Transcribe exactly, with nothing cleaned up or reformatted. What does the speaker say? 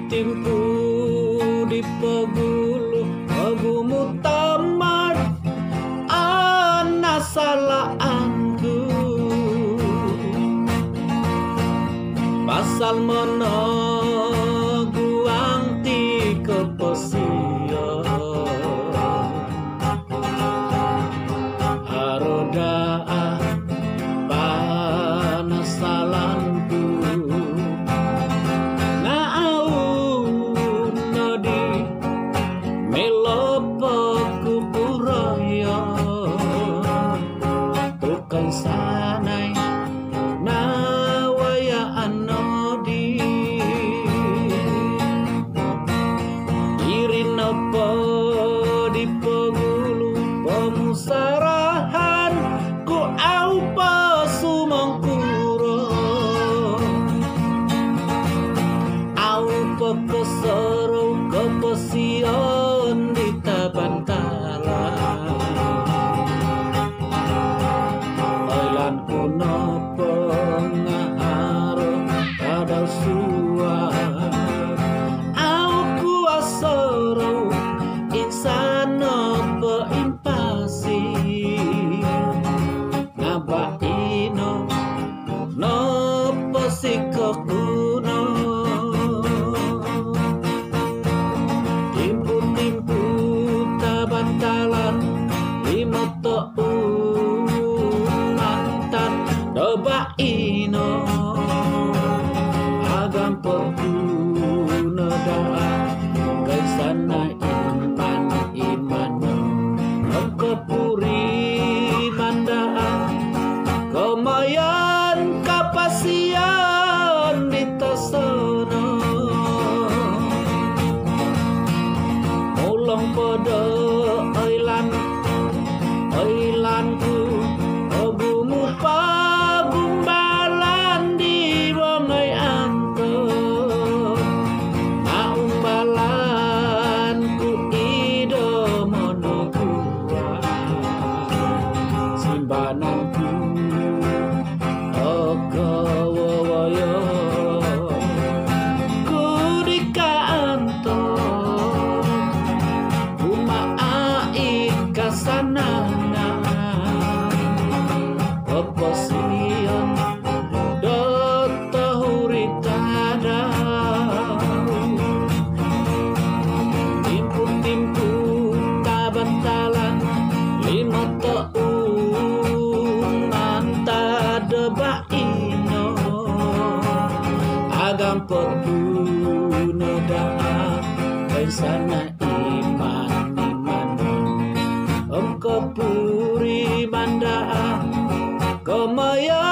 timpu di pegulu agumu tamat ana salahanku pasal menaguang ti kepesia haroda panasalanku naau nadi melopaku puraya tukang sanai nawaya anodi irin apa di pegulu pemusarahan ku au pasumangkuro au pekesero kepesion di tabantala ailan kuno pengaharo kadal suar au kuasoro insano peimpasi nabaino no pasikakuno timpu-timpu tabantalan limoto mantan dobaino agam pekuna doa kesana iman imano kepuri mandaan kemayan kapasian ditasono mulong podo ailan ailanku ogumu pagumbalan di wangai anto naumbalanku ido monokua simbananku ogawawayo kudika anto kumaai kasanana oposian dota huritada timpu-timpu tabantalan limoto manta debaino agam pekuna daa kaisana iman imano om kepuri mandaa kemaya